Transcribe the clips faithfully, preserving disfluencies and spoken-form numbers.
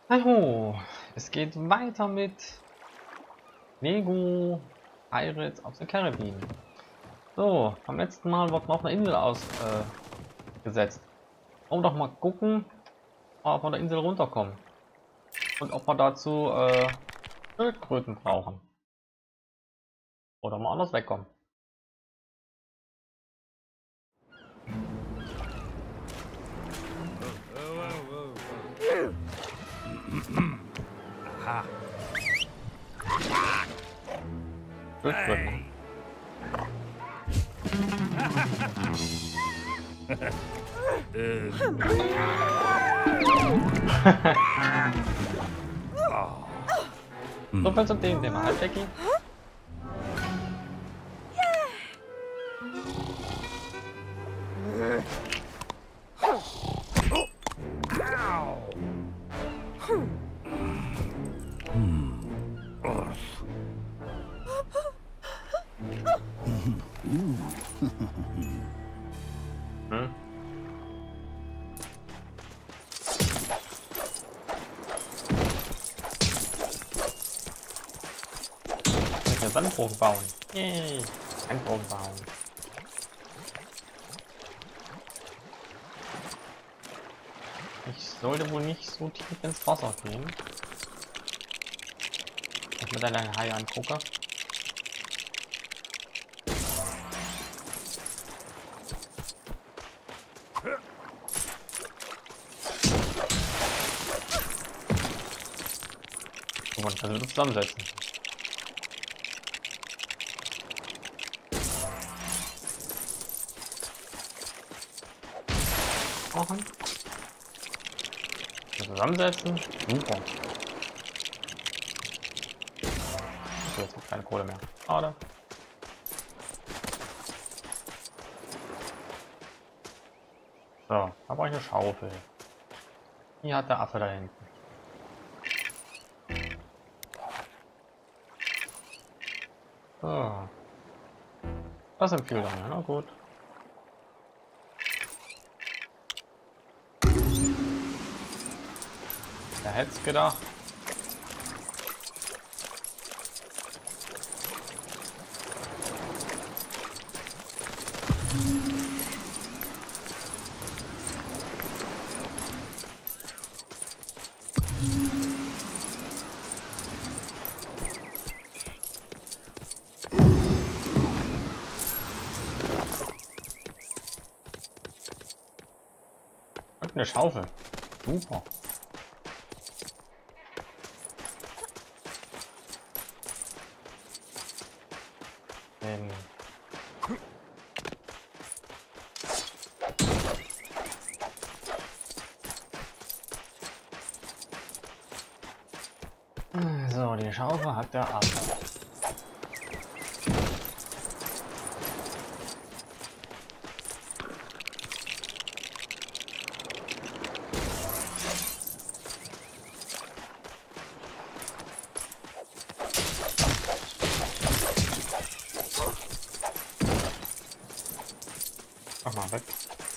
Hallo, es geht weiter mit Lego Pirates of the Caribbean. So, beim letzten Mal wurde noch eine Insel ausgesetzt. Äh, gesetzt. Wollen wir doch mal gucken, ob wir von der Insel runterkommen. Und ob wir dazu äh, Schildkröten brauchen. Oder mal anders wegkommen. Aha. Schildkröten. So viel zu dem Thema, halt, Becky. Hm? Ich will einen Sandbogen bauen. Yay! Sandbogen bauen. Ich sollte wohl nicht so tief ins Wasser gehen. Ich mir dann einen Hai angucke. So, man kann das zusammensetzen. Machen. Zusammensetzen. Super. Okay, jetzt noch keine Kohle mehr. Schade. So, da brauche ich eine Schaufel. Hier hat der Affe da hinten. So. Das empfiehlt er mir, na gut. Wer hätte es gedacht? Und eine Schaufel. Super. Ähm. So, die Schaufel hat der Affe. Mach mal weg.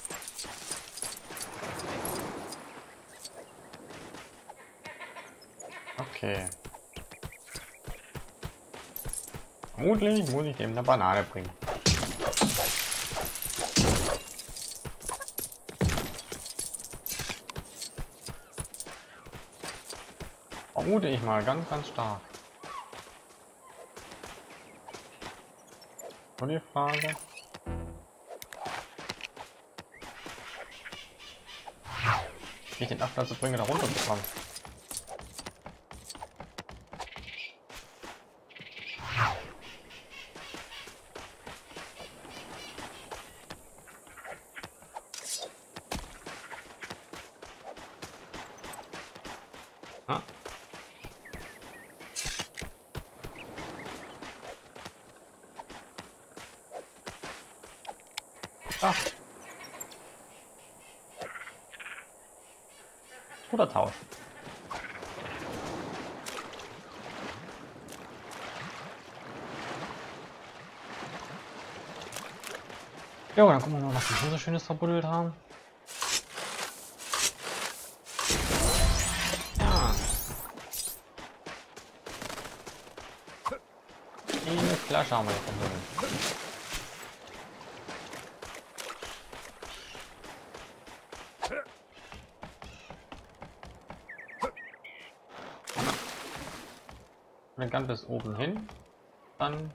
Okay. Vermutlich muss ich dem eine Banane bringen. Vermute ich mal ganz, ganz stark. Und die Frage. Wie ich den Affen dazu bringe, da runter zu kommen. Ah. Ah. Oder Tausch. Jo, dann gucken wir mal, was wir hier so Schönes verbuddelt haben. Ja. Flasche haben wir jetzt drin. Dann ganz bis oben hin. Dann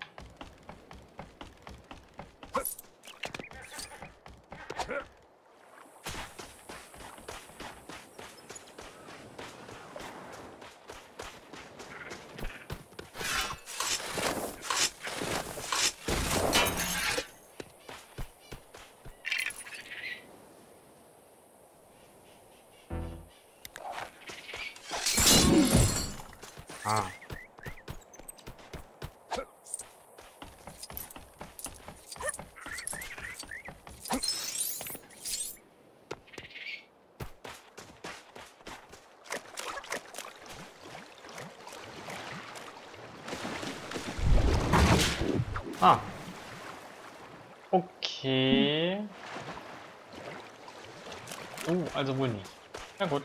ah. Ah. Okay. Oh, also wohl nicht. Na gut.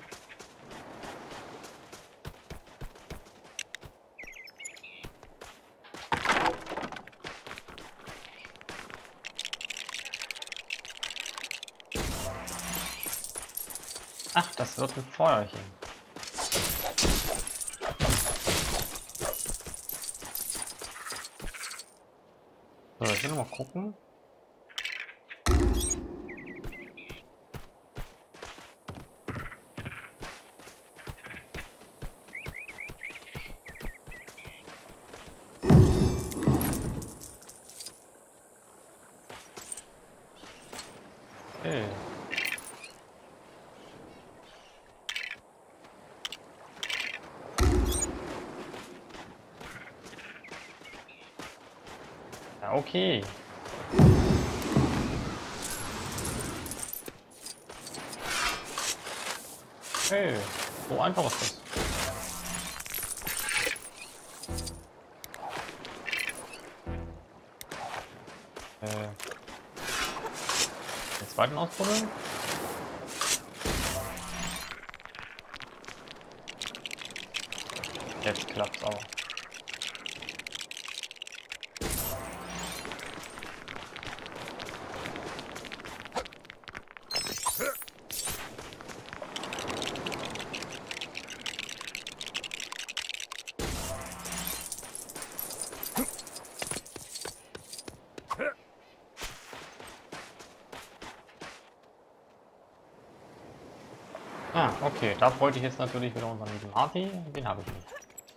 Ach, das wird ein Feuerchen. So, ich will noch mal gucken. Okay. Ja, okay. Okay, so einfach ist das. Äh, den zweiten ausprobieren. Jetzt klappt's auch. Ah, okay, da wollte ich jetzt natürlich wieder unseren lieben Marty, den habe ich nicht.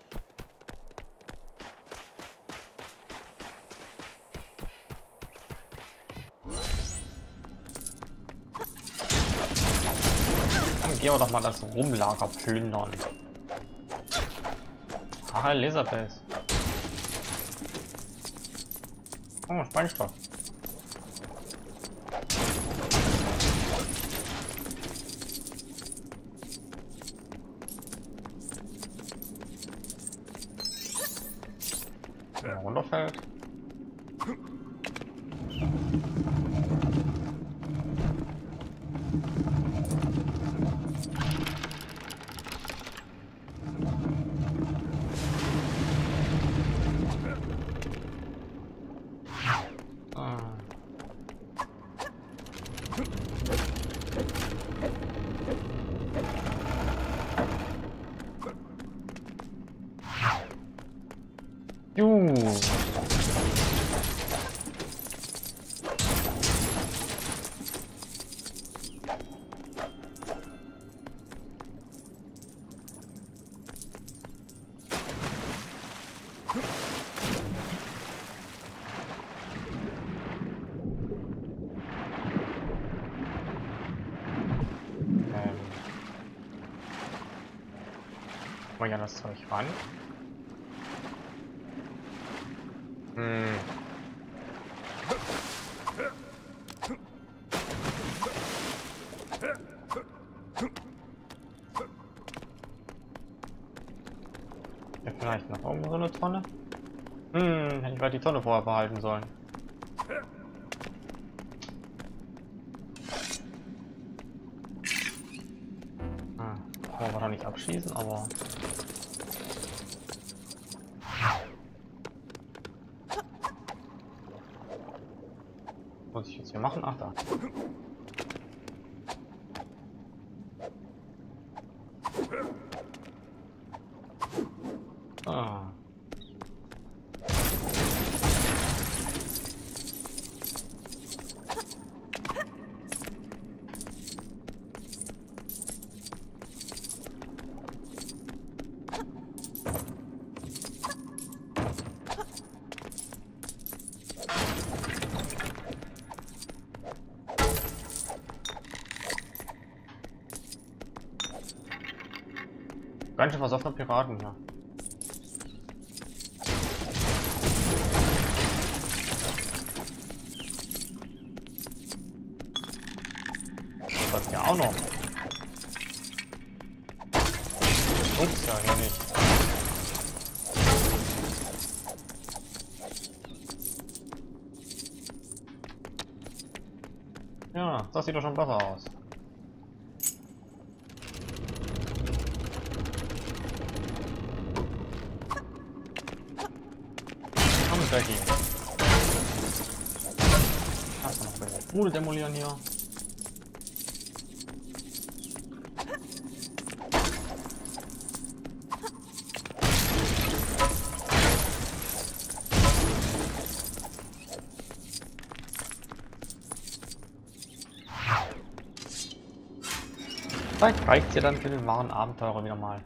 Dann gehen wir doch mal das Rumlager plündern. Ach, Elisabeth. Oh, Sprengstoff. Wenn er runterfällt. Ah. Juh. Ähm. Mal ja das Zeug ran. Hm. Ja, vielleicht noch irgendwo so eine Tonne? Hm, hätte ich mal die Tonne vorher behalten sollen. Ah, wollen wir da nicht abschießen, aber... wir machen? Ach da. Ah. Ganz schön versoffene Piraten hier. Das ja auch noch. Ups, ja, hier nicht. Ja, das sieht doch schon besser aus. Jackie. Hast du noch welche Bude demolieren hier? Vielleicht reicht ja dann für den wahren Abenteurer wieder mal.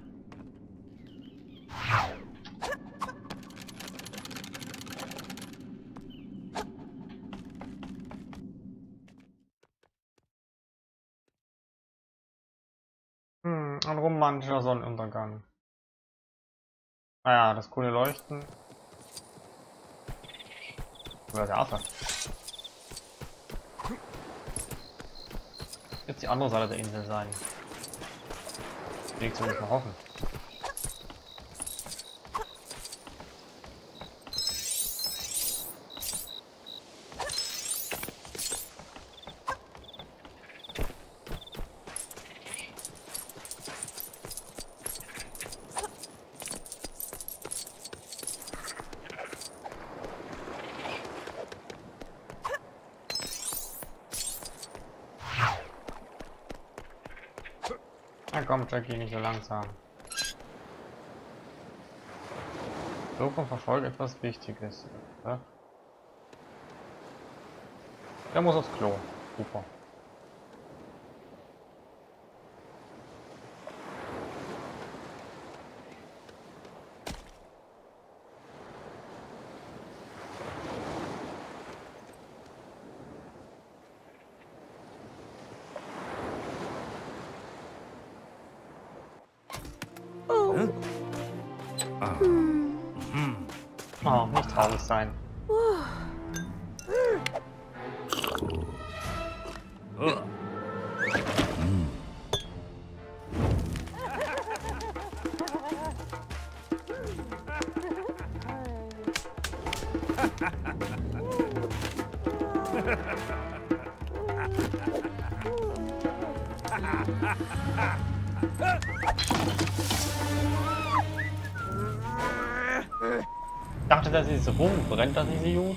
Hm, ein romantischer Sonnenuntergang. Naja, das coole Leuchten. Oder der Affe. Jetzt die andere Seite der Insel sein. Will ich zumindest mal hoffen. Na komm, Jackie, nicht so langsam. Suche und verfolge etwas Wichtiges. Ja? Der muss aufs Klo. Super. Oh, nicht traurig sein. Ich dachte, dass sie so rum brennt, dass ich sie gut.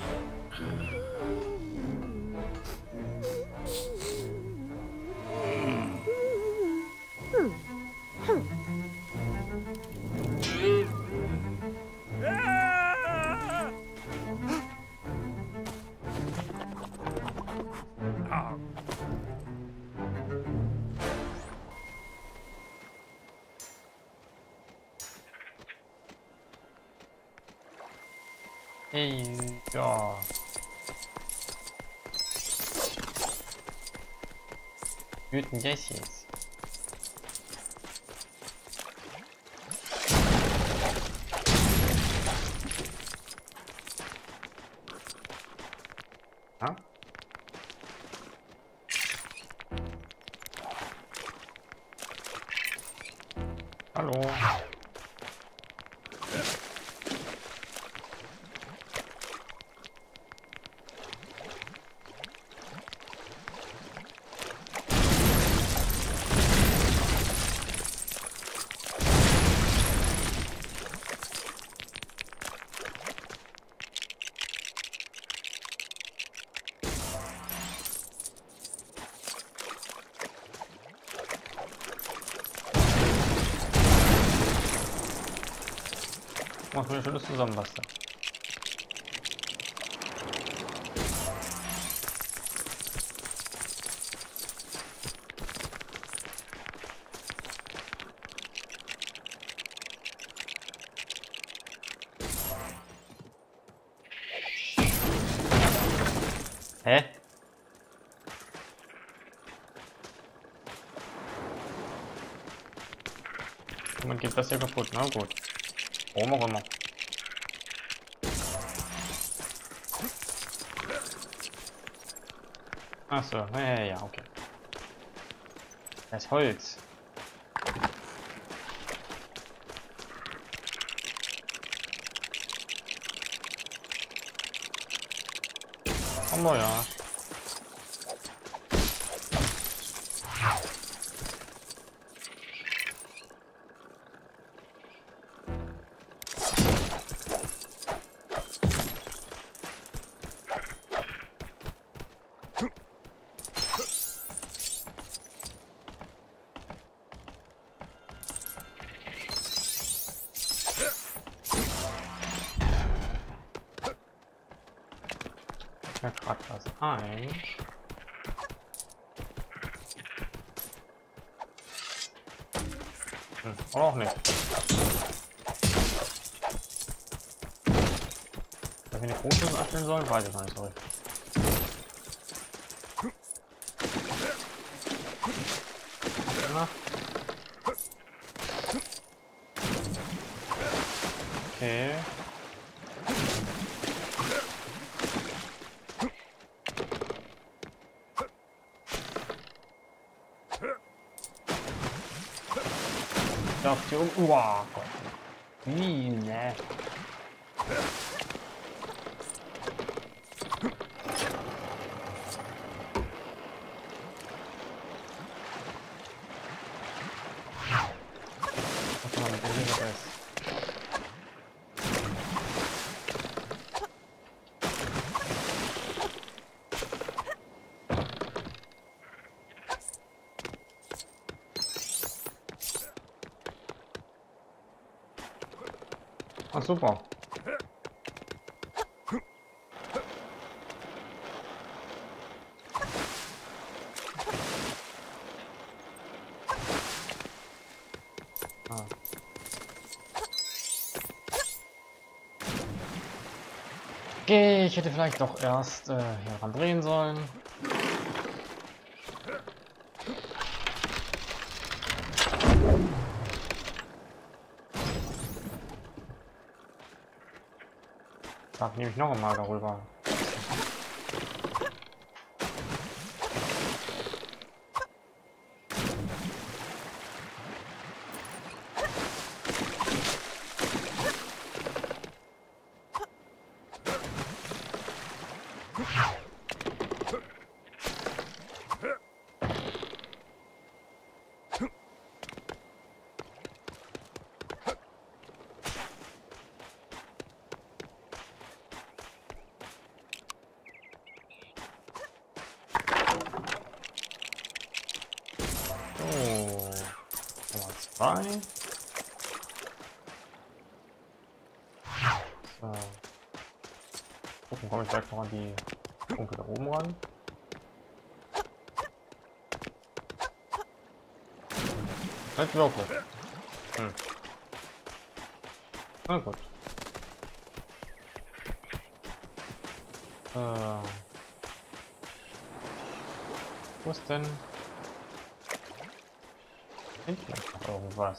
Hey, ja. Wütend Jessies. Ja? Hallo. Mach mir ein schönes Zusammenbasteln. Hä? Man geht das hier kaputt, na gut. Warum auch immer. Achso, ja, ja, ja, okay. Das Holz. Oh ja. Ja, gerade was ein. Hm, oder auch nicht. Dass wir die Fotos abstellen sollen, weiß ich noch nicht so richtig. Ja. Okay. Darf die um. Wow, Gott. Wie, ne? Was man mit dem Licht ist. Ah, super. Ah. Okay, ich hätte vielleicht doch erst äh, hier dran drehen sollen. Da nehme ich noch einmal darüber. Zwei. So. Gucken, komme ich gleich noch an die Punkte da oben ran. Nicht wirklich. Hm. Na gut. Äh. Wo ist denn? Hinten ist noch irgendwas.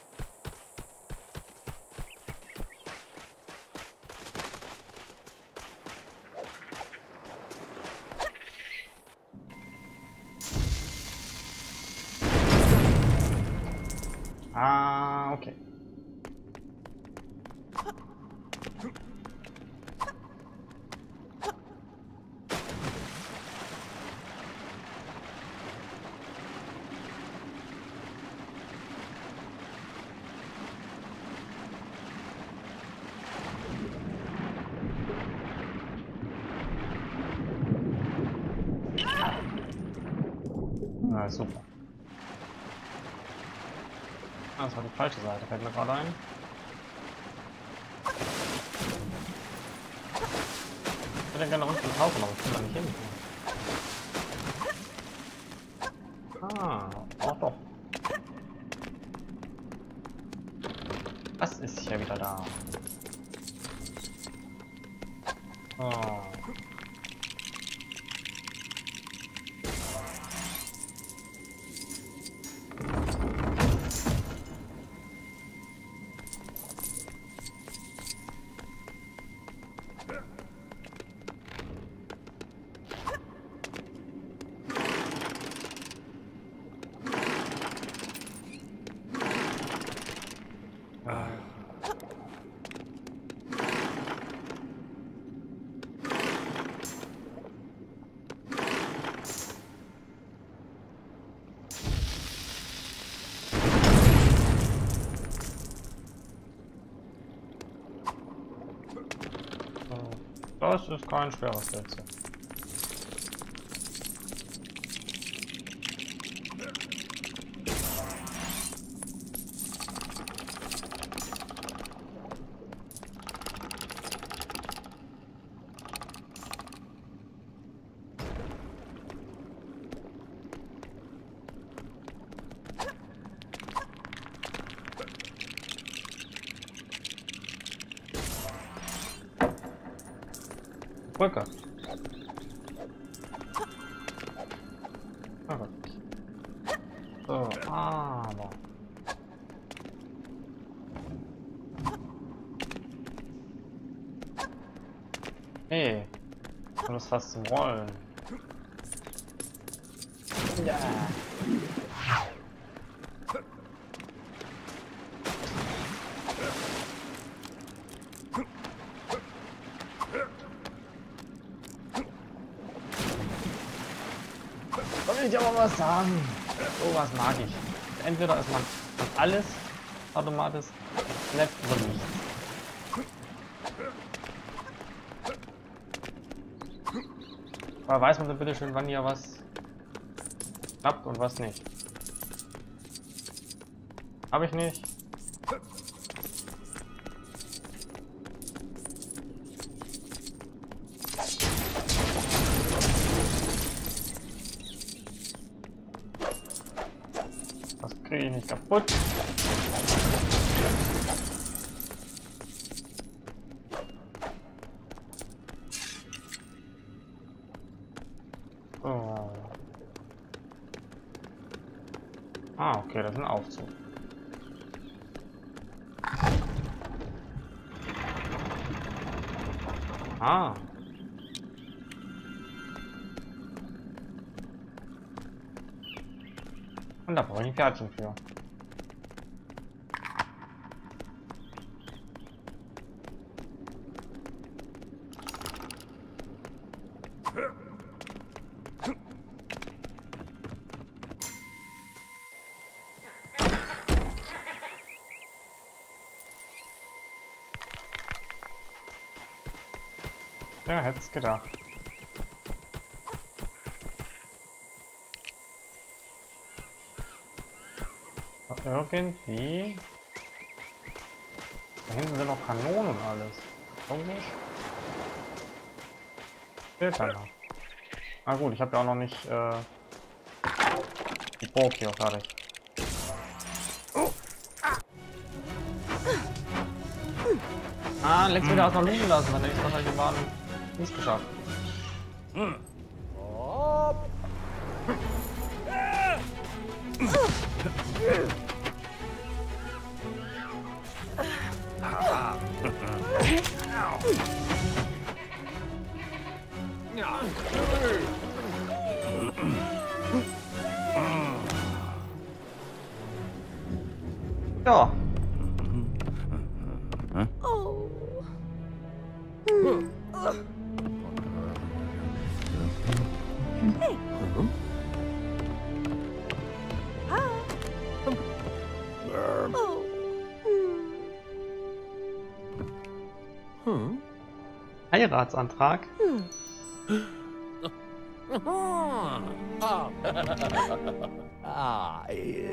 Ah, okay. Na, super. Ah, das war die falsche Seite, fällt mir gerade ein. würde gerne unten tauchen, aber ich kann da nicht hin. Ah, auch doch. Was ist hier wieder da? Oh. Das ist kein schweres Rätsel. Brücke. Verrückt. So, aber. Hey, du hast fast zum Rollen. Ja. Soll ich aber was sagen? So was mag ich. Entweder ist man alles automatisch nett oder nicht. Aber weiß man denn bitte schön, wann hier was klappt und was nicht? Habe ich nicht. Das kriege ich nicht kaputt. Oh. Ah, okay, das ist ein Aufzug. Ah. Und da brauche ich ein Pferdchen für. Ja, hätte es gedacht. Irgendwie. Da hinten sind noch Kanonen und alles. Komisch. Fehlt da noch. Ah gut, ich habe ja auch noch nicht äh, die Burg hier fertig. Ah, letztes wieder aus noch liegen lassen, dann hätte ich wahrscheinlich waren nicht geschafft. Hm. Ja. Oh. Hey. Oh. Hm. Heiratsantrag? Hm. Ah, äh,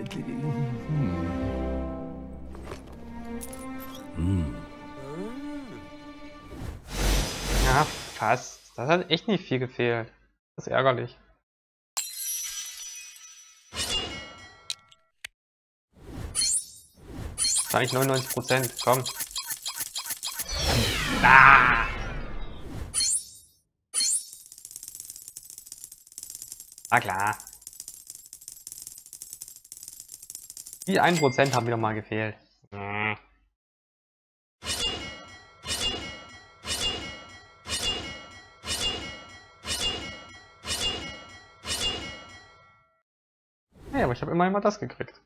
hm. Ja, fast. Das hat echt nicht viel gefehlt. Das ist ärgerlich. Wahrscheinlich neunundneunzig Prozent. Komm. Ah! Na klar. Die ein Prozent haben wieder mal gefehlt. Hm. Ja, aber ich habe immerhin mal das gekriegt.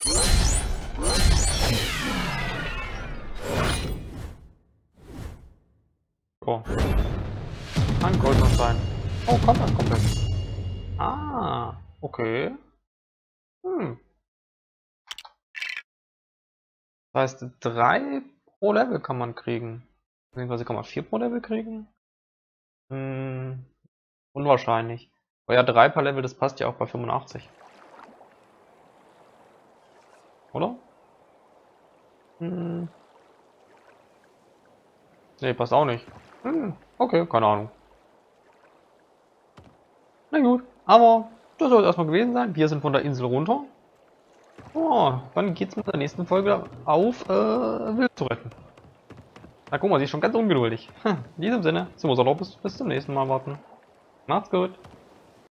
Oh. Ein Goldstein. Oh, kommt das komplett. Ah, okay. Hm. Das heißt, drei pro Level kann man kriegen. Beziehungsweise kann man vier pro Level kriegen? Hm, unwahrscheinlich. Aber ja, drei per Level, das passt ja auch bei fünfundachtzig. Oder? Hm. Ne, passt auch nicht. Hm, okay, keine Ahnung. Na gut, aber das soll es erstmal gewesen sein. Wir sind von der Insel runter. Oh, dann geht's mit der nächsten Folge auf, äh, Wild zu retten. Na guck mal, sie ist schon ganz ungeduldig. In diesem Sinne, zum Urlaub bis, bis zum nächsten Mal warten. Macht's gut.